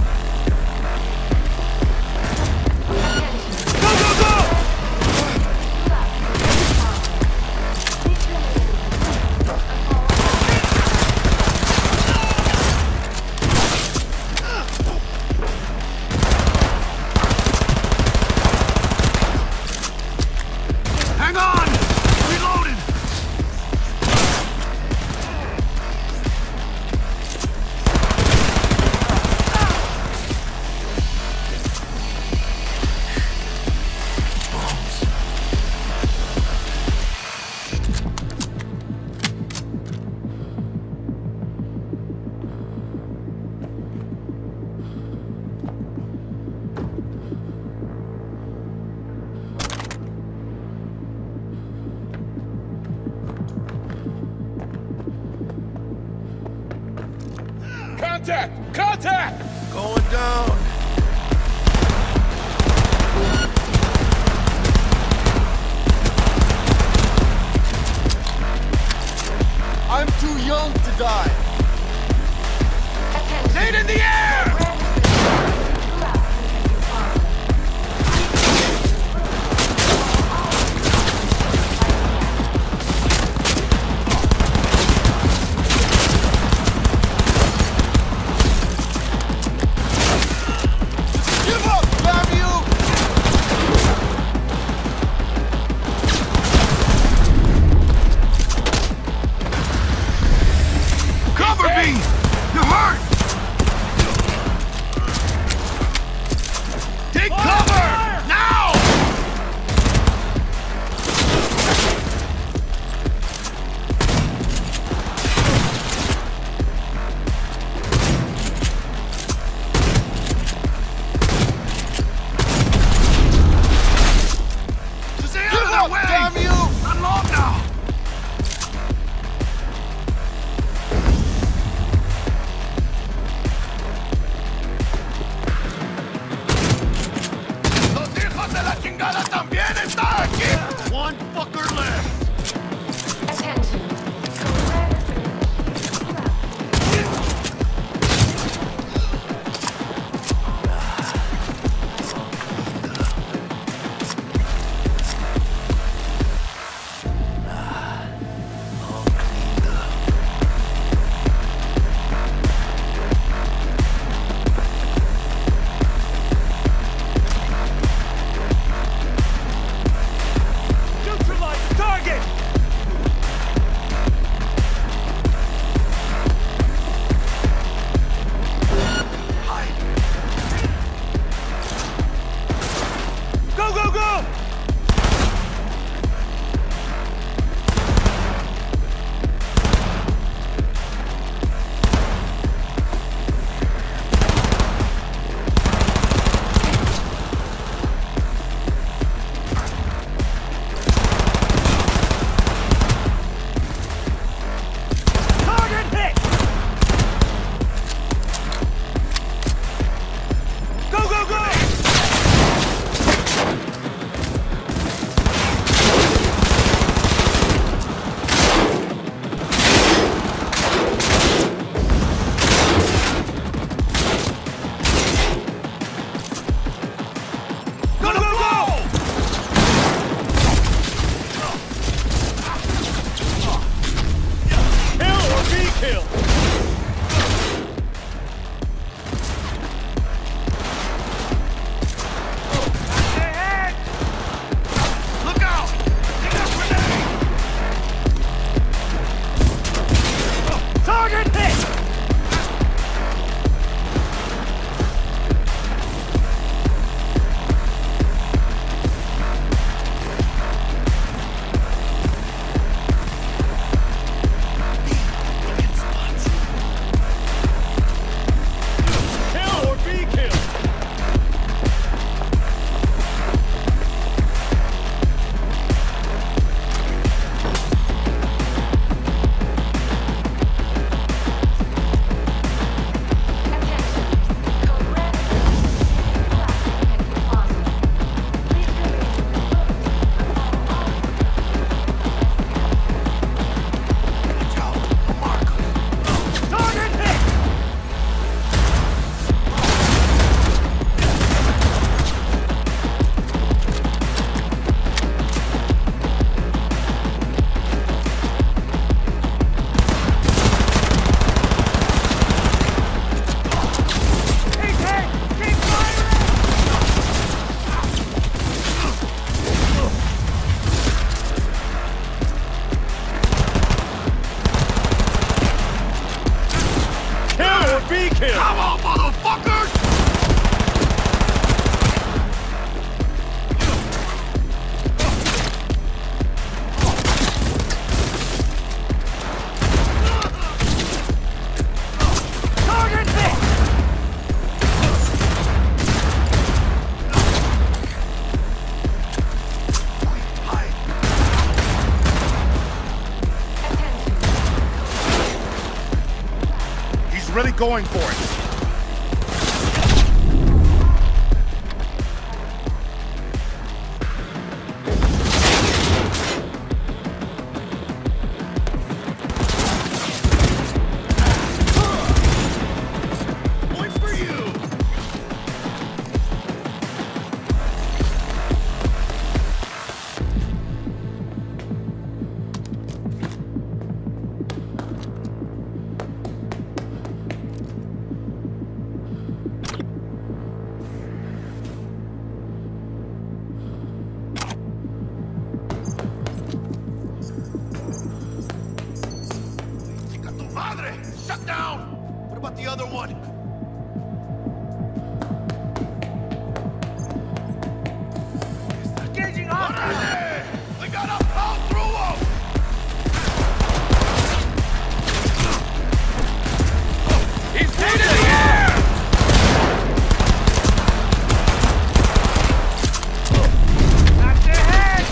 Go, go, go! Hang on! Reloading! Contact! Contact! Going down. I'm too young to die. Stay in the air! going for it. Shut down! What about the other one? Engaging on! We gotta power through them! He's in the air! Knock their head!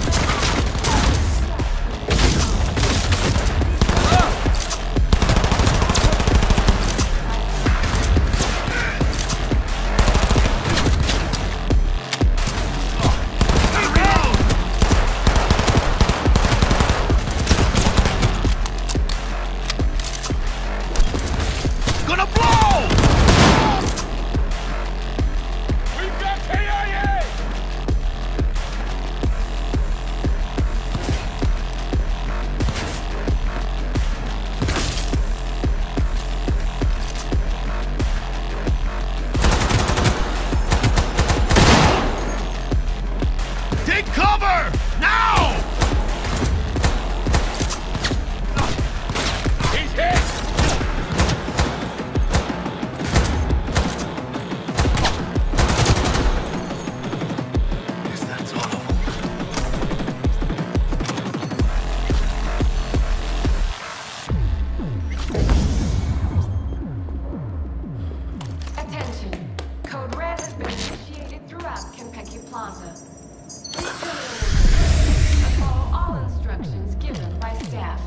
Cover! Now! He's hit! Guess that's all of them. Attention. Code Red has been initiated throughout Kentucky Plaza. Follow all instructions given by staff.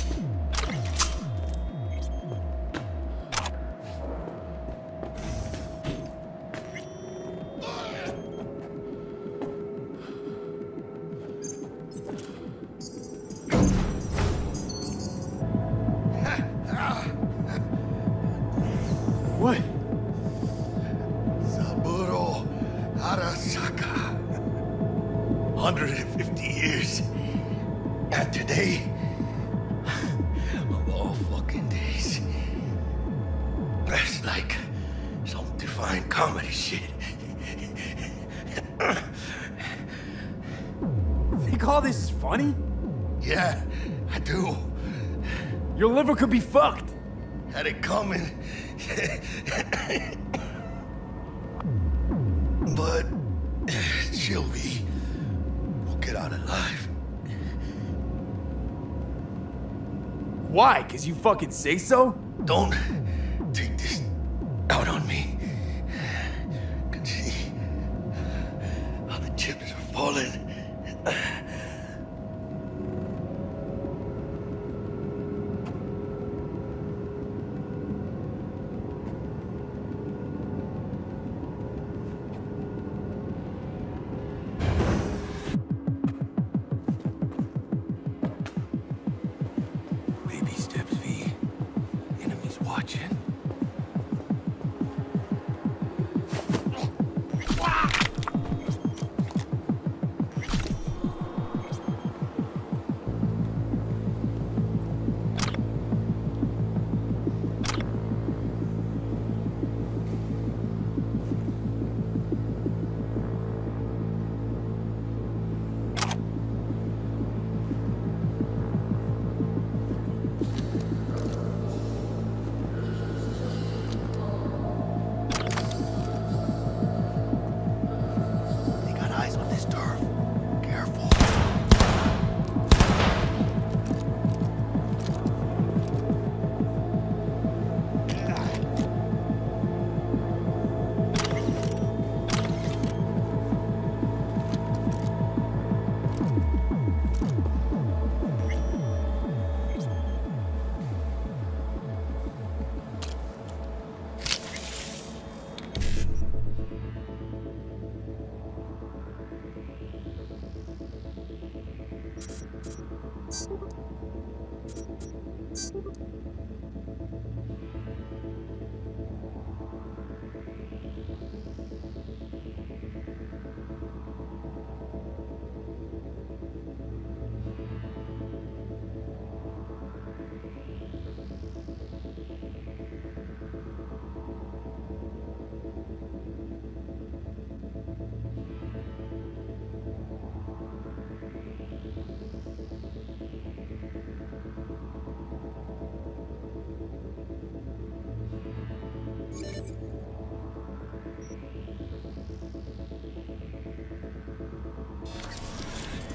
What? Saburo Arasaka. 150 years. And today, of all fucking days, that's like some divine comedy shit. Think all this is funny? Yeah, I do. Your liver could be fucked. Had it coming. But, Sylvie, we'll get out alive. Why? 'Cause you fucking say so? Don't take this out on me. I can see how the chips are falling. Baby steps, V. Enemies watching.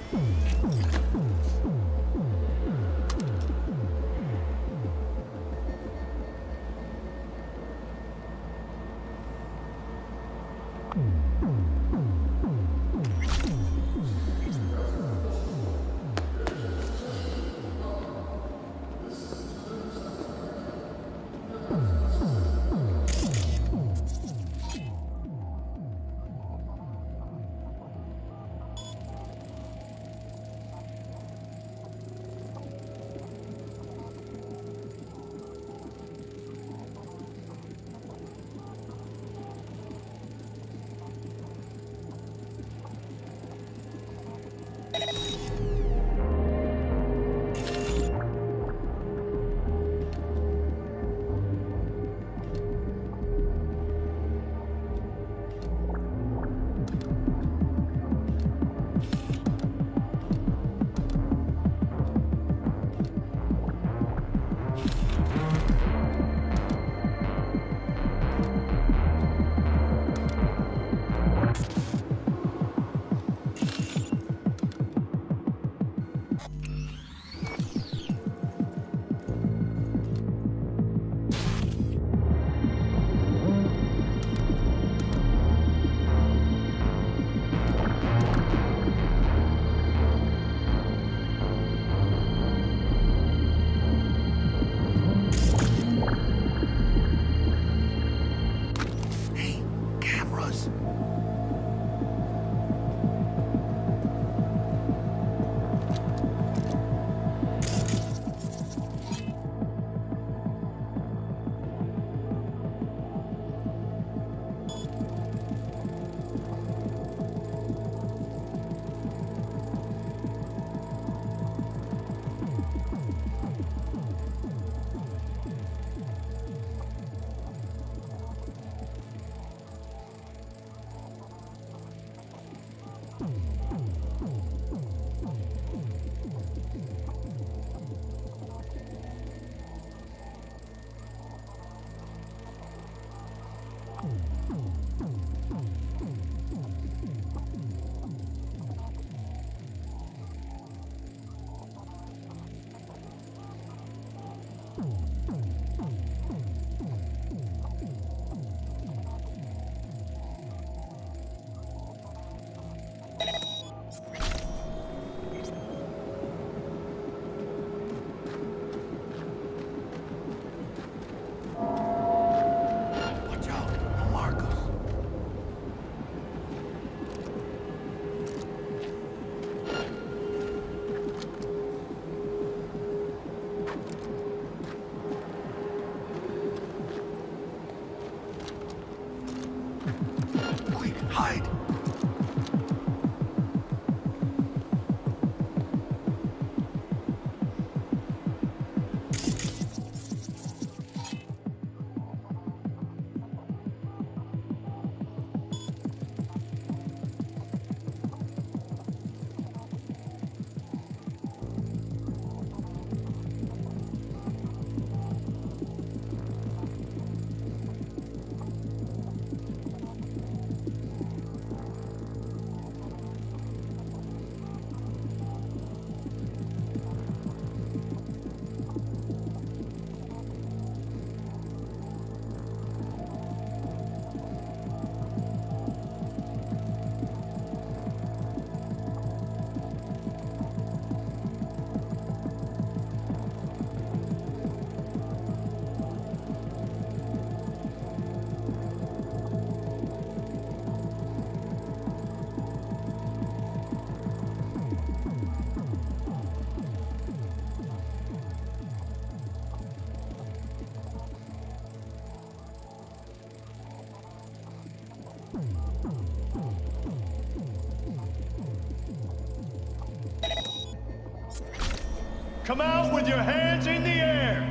Come out with your hands in the air!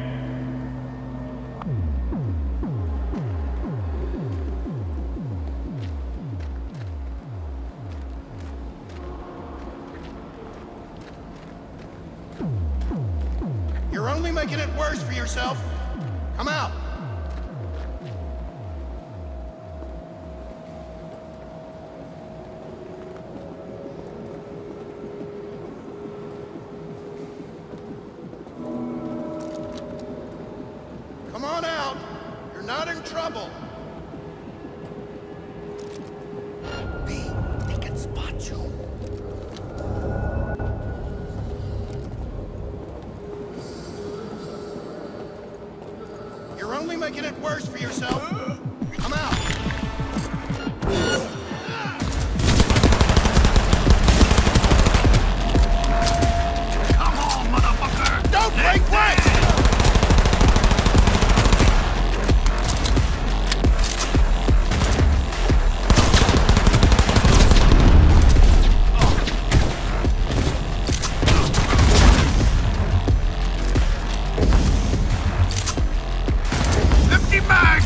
You're only making it worse for yourself. Come out. trouble. They can spot you. You're only making it worse for yourself. Come out. Come on, motherfucker! Don't break bread! Empty mag!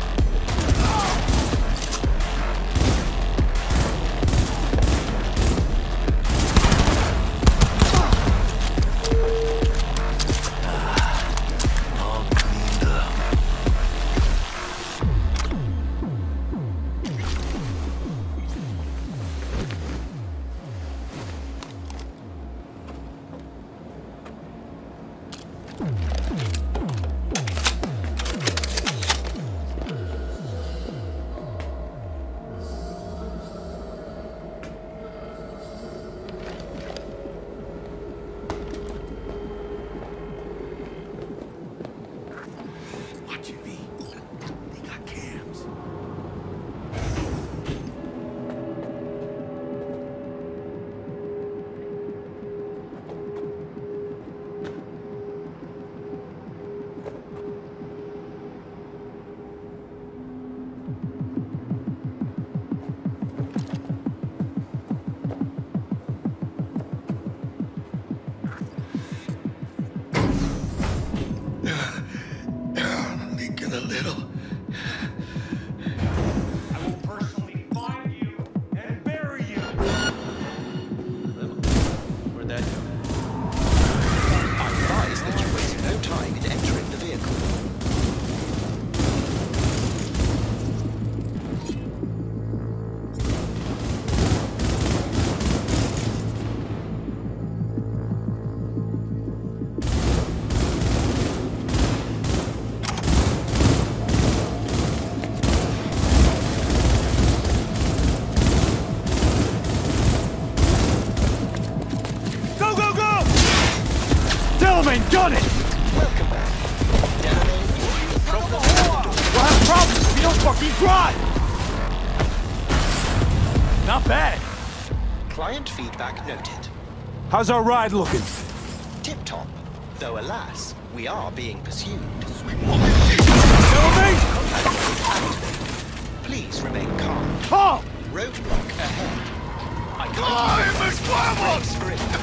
All cleaned up. Watch it, V. They got cams. Leaking a little. I will personally find you and bury you. Where'd that go? I advise that you waste no time in entering the vehicle. Go, go, go! Delamain, gun it! Welcome back. Delamain, problem. We'll have problems if you don't fucking drive! Not bad. Client feedback noted. How's our ride looking? Tip-top. Though alas, we are being pursued. Delamain! Please remain calm. Calm! Roadblock ahead. I can't brace for impact.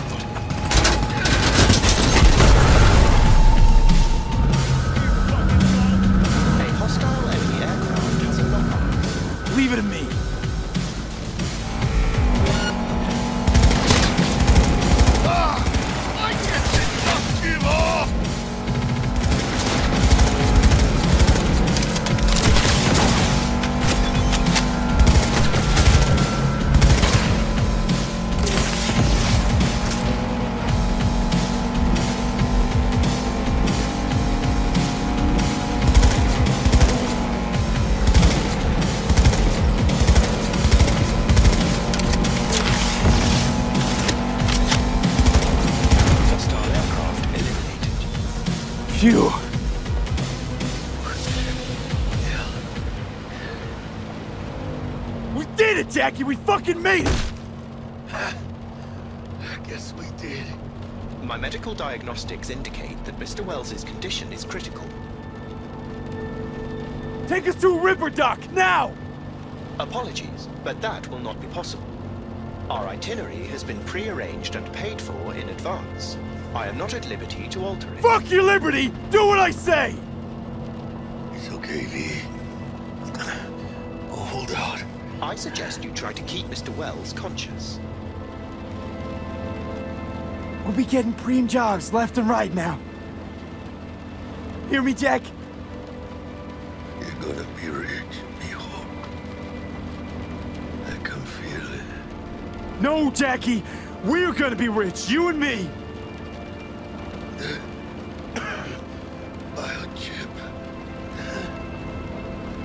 A hostile enemy aircraft has a knock-on. Leave it to me. I guess it just give off! Hostile aircraft eliminated. Phew. We did it, Jackie! We fucking made it! I guess we did. My medical diagnostics indicate that Mr. Wells's condition is critical. Take us to Ripper Dock, now! Apologies, but that will not be possible. Our itinerary has been pre-arranged and paid for in advance. I am not at liberty to alter it. Fuck your liberty! Do what I say! It's okay, V. Oh, hold out. I suggest you try to keep Mr. Wells conscious. We'll be getting preem jobs left and right now. Hear me, Jack? You're gonna be rich, mijo. I can feel it. No, Jackie! We're gonna be rich, you and me! Biochip.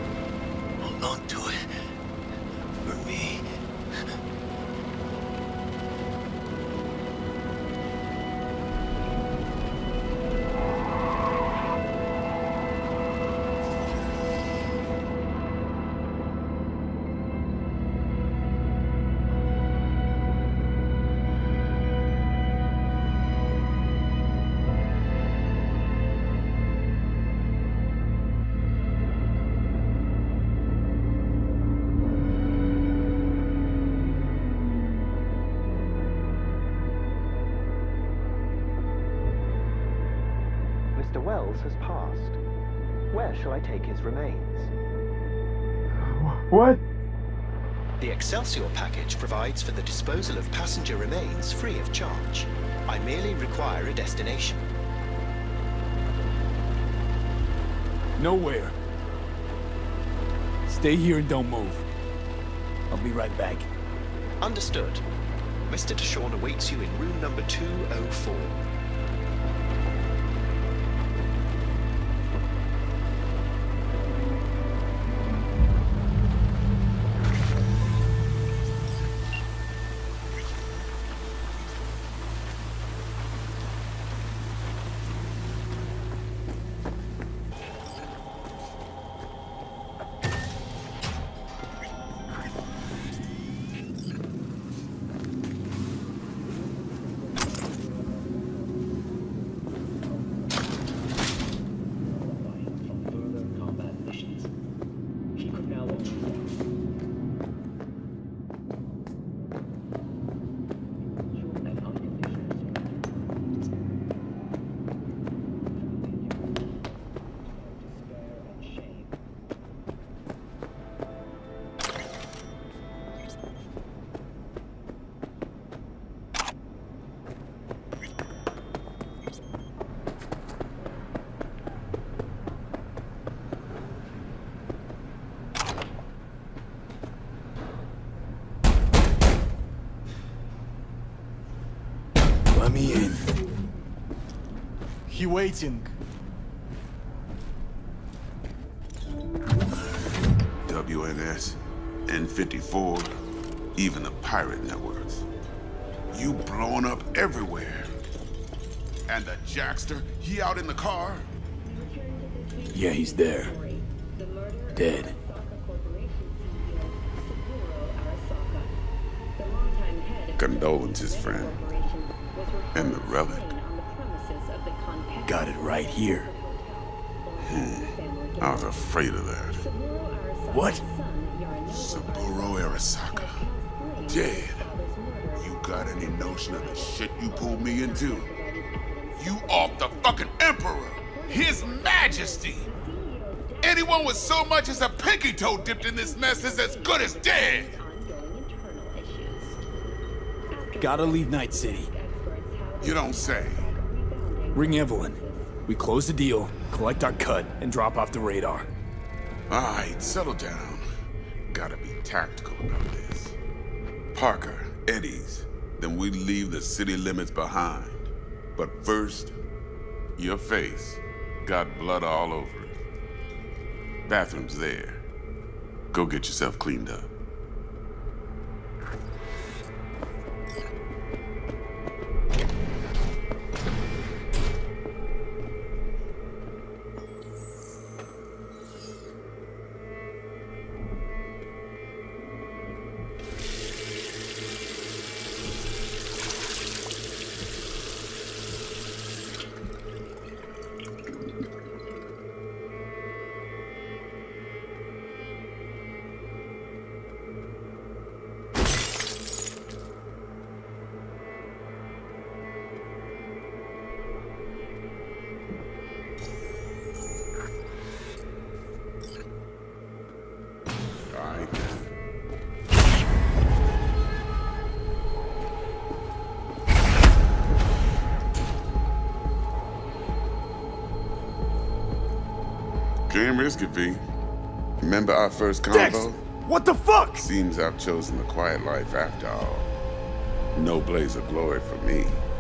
Mr. Wells has passed. Where shall I take his remains? What? The Excelsior package provides for the disposal of passenger remains free of charge. I merely require a destination. Nowhere. Stay here and don't move. I'll be right back. Understood. Mr. Deshawn awaits you in room number 204. Let me in. He waiting. WNS, N54, even the pirate networks. You blowing up everywhere. And the Jackster, he out in the car? Yeah, he's there. Dead. Condolences, friend. And the relic. Got it right here. I was afraid of that. What? Saburo Arasaka. Dead. You got any notion of the shit you pulled me into? You off the fucking Emperor! His Majesty! Anyone with so much as a pinky toe dipped in this mess is as good as dead! Gotta leave Night City. You don't say. Ring Evelyn. We close the deal, collect our cut, and drop off the radar. Alright, settle down. Gotta be tactical about this. Parker, Eddie's. Then we leave the city limits behind. But first, your face got blood all over it. Bathroom's there. Go get yourself cleaned up. Can't risk it, V. Remember our first convo? Dex, what the fuck? Seems I've chosen the quiet life after all. No blaze of glory for me.